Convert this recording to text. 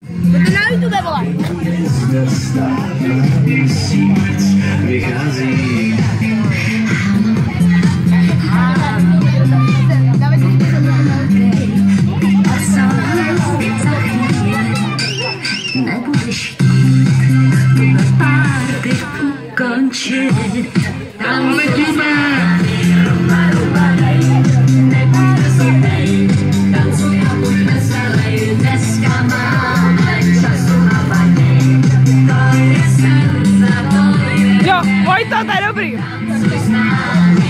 To na YouTube, vole. Nebudeš chtít tuhle párty ukončit. Máme tube! Nebuďte zlej, tancuj a buď veselej. Dneska máme času na paní. To je srdce, to je... Jo, Vojto, to je dobrý. Tancuj s námi.